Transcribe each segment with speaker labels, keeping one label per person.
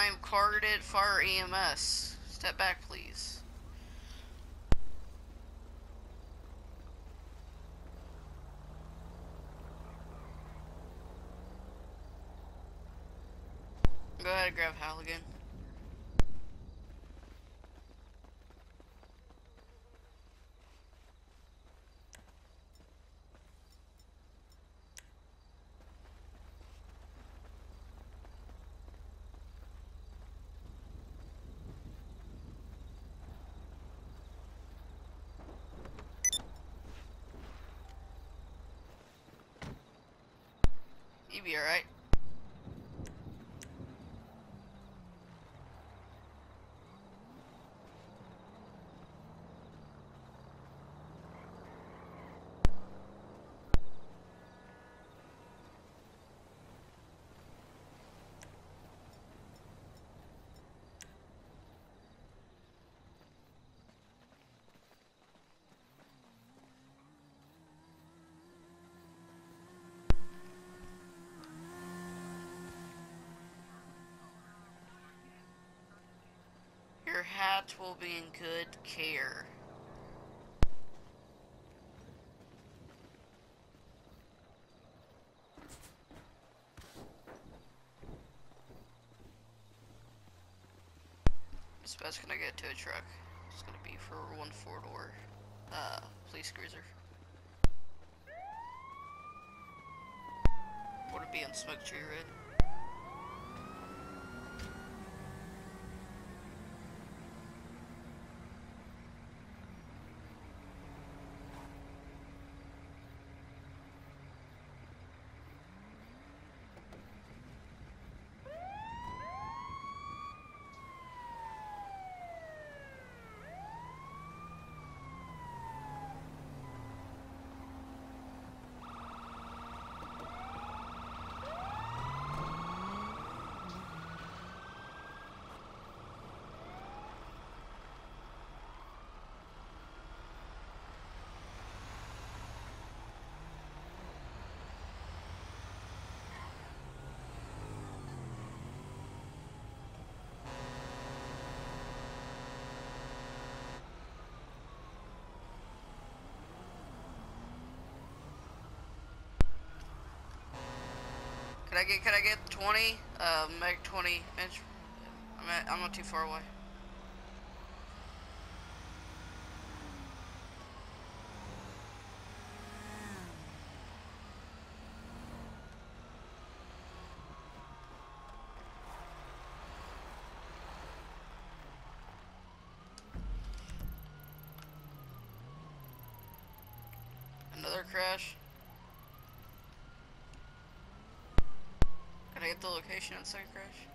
Speaker 1: I'm carded fire EMS. Step back, please. Go ahead and grab Halligan. You be alright. Your hat will be in good care. This bed's gonna get to a truck. It's gonna be for one four-door police cruiser. Would it be on Smoke Tree Road? Can I get 20? Meg 20 inch. I'm not too far away. Another crash. Can I get the location on the second crash?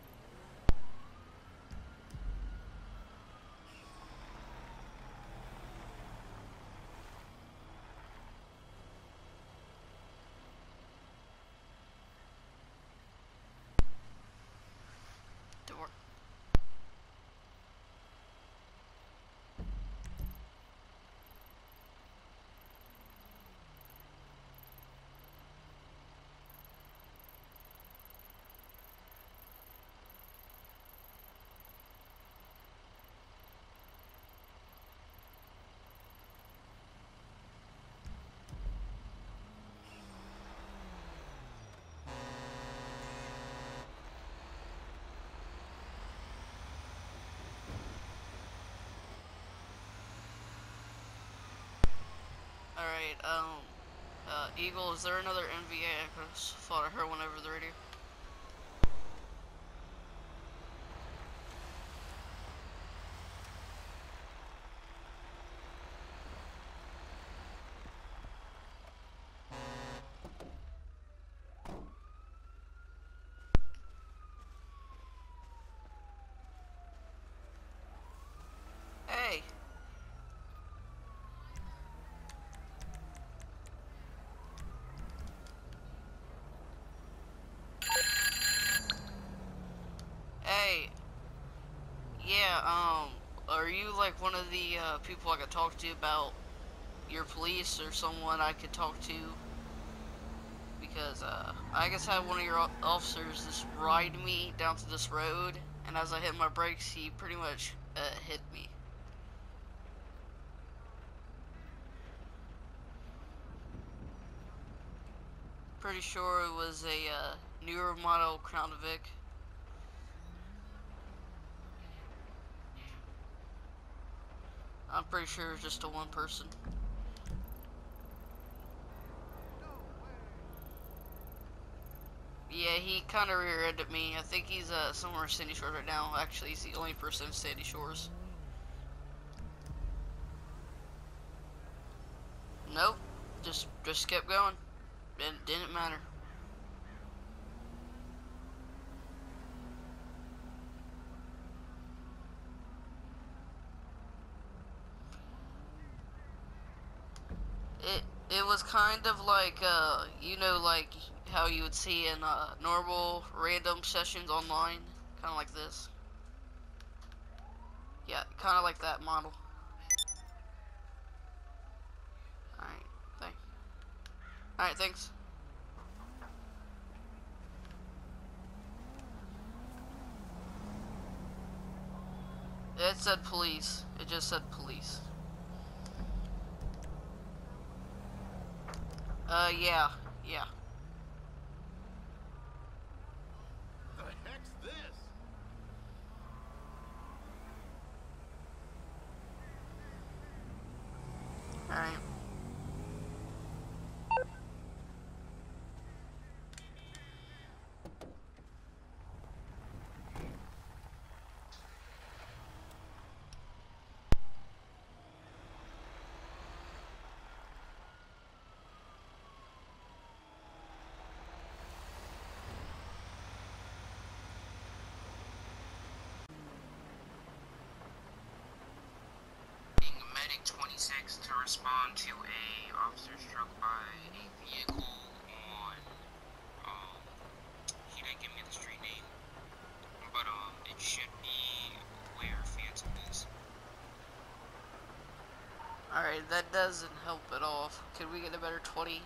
Speaker 1: Door. Alright, Eagle, is there another NVA? I just thought I heard one over the radio. Hey! Hey! Yeah, are you like one of the people I could talk to about your police or someone I could talk to? because I guess had one of your officers just ride me down to this road, and as I hit my brakes, he pretty much hit me. Pretty sure it was a newer model Crown Vic. I'm pretty sure it was just a one person. Yeah, he kind of rear-ended me. I think he's somewhere in Sandy Shores right now. Actually, he's the only person in Sandy Shores. Nope, just kept going. It didn't matter. It was kind of like you know, like how you would see in normal random sessions online, kind of like this. Yeah, kind of like that model. All right, thanks. All right, thanks. It said police. It just said police. Yeah, yeah.
Speaker 2: The heck's this?
Speaker 1: All right.
Speaker 3: Medic 26 to respond to a officer struck by a vehicle on, he didn't give me the street name, but, it should be where Phantom is.
Speaker 1: Alright, that doesn't help at all. Could we get a better 20?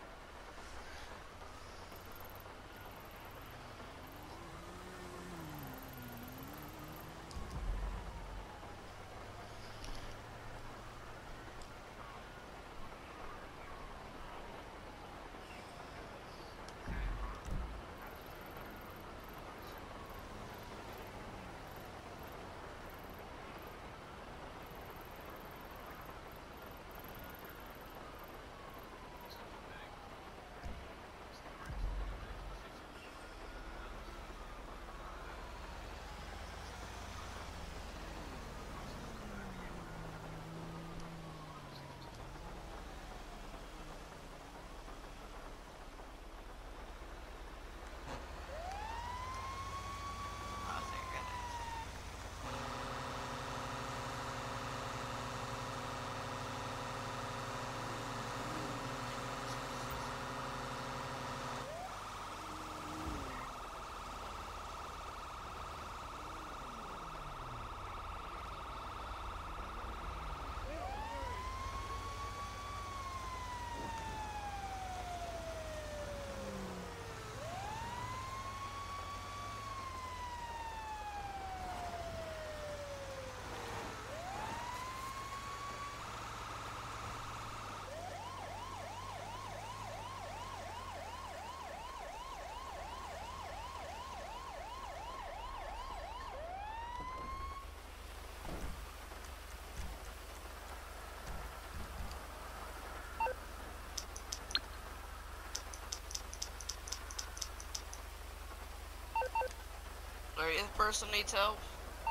Speaker 1: Alright, if the person needs help,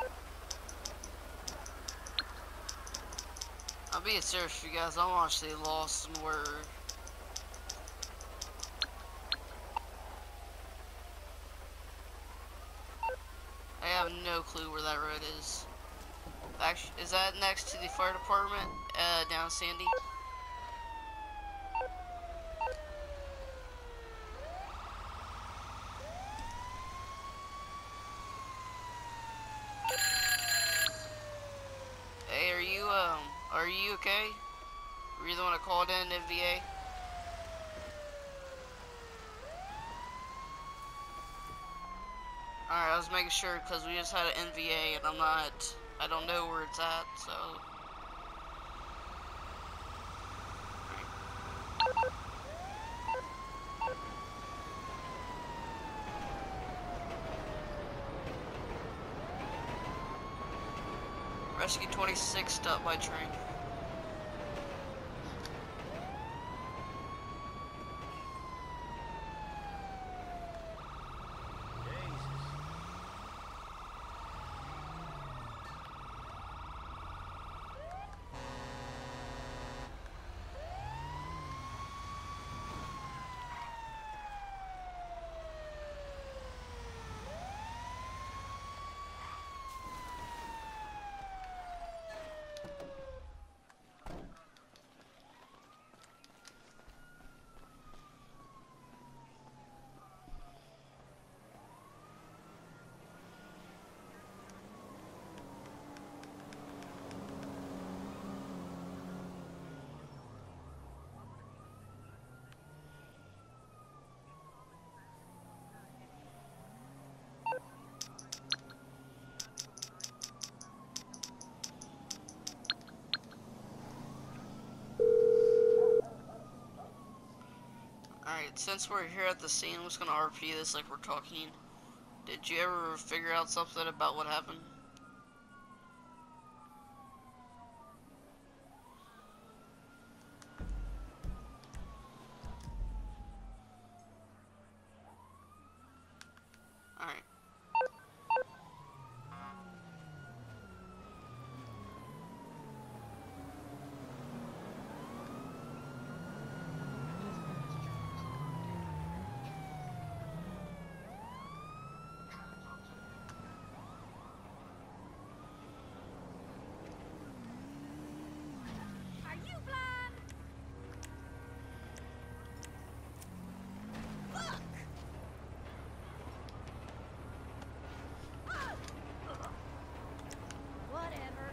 Speaker 1: I'm being serious with you guys. I'm honestly lost in word. I have no clue where that road is. Actually, is that next to the fire department down Sandy? Hey, are you okay? Were you the one that called in NVA? I was making sure because we just had an NVA and I don't know where it's at, so. Rescue 26 stopped by train. Alright, since we're here at the scene, I'm just gonna RP this like we're talking. Did you ever figure out something about what happened? Alright.
Speaker 4: Are you blind? Look! Whatever.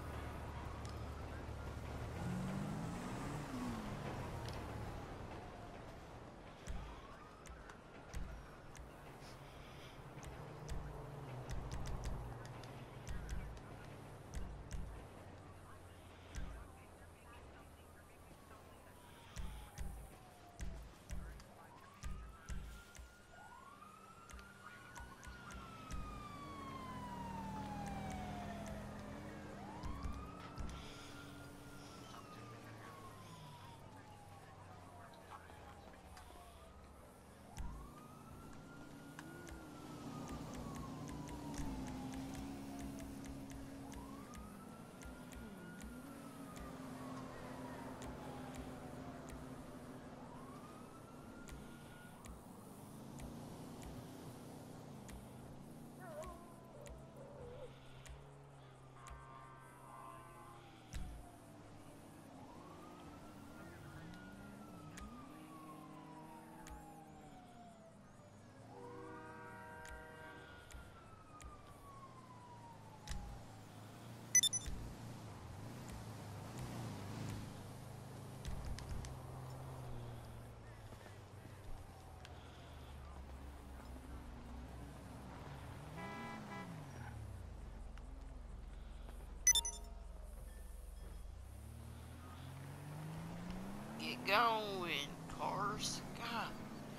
Speaker 4: Get going, cars. God.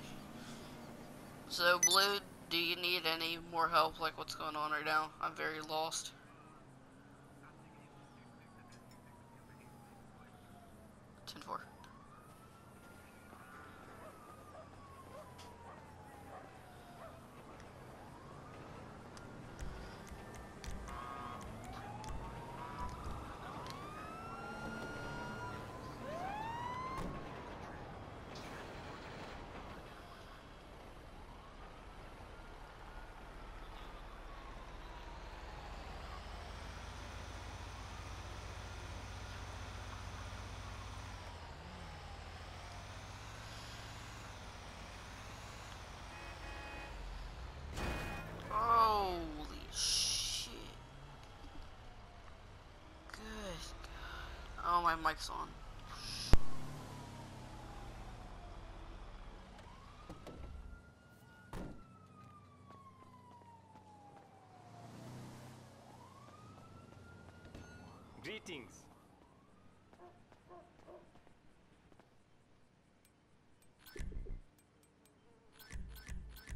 Speaker 4: So, Blue, do you need any more help? Like, what's going on right now? I'm very lost. 10-4. Holy shit. Good God. Oh, my mic's on.
Speaker 5: Greetings.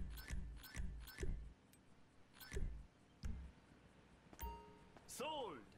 Speaker 5: Sold.